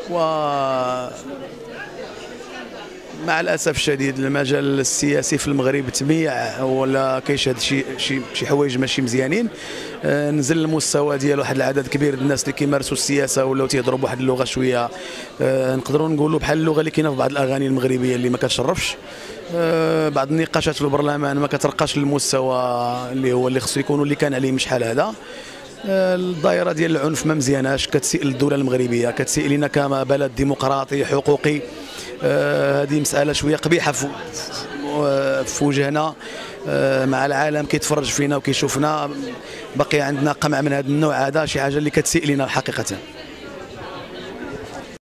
و مع الاسف الشديد المجال السياسي في المغرب تميع ولا كيشهد شي حوايج ماشي مزيانين. نزل المستوى ديال واحد العدد كبير الناس اللي كيمارسوا السياسه ولاو تيهضروا بواحد اللغه شويه نقدروا نقولوا بحال اللغه اللي كاينه في بعض الاغاني المغربيه اللي ما كتشرفش. بعض النقاشات في البرلمان ما كترقاش للمستوى اللي خصو يكونوا اللي كان عليه شحال هذا. الدائره ديال العنف ما مزياناش، كتسيء للدوله المغربيه، كتسيء لنا كبلد ديمقراطي حقوقي. هذه مساله شويه قبيحه في وجهنا مع العالم كيتفرج فينا وكيشوفنا. بقي عندنا قمع من هذا النوع، هذا شي حاجه اللي كتسيء لنا حقيقه.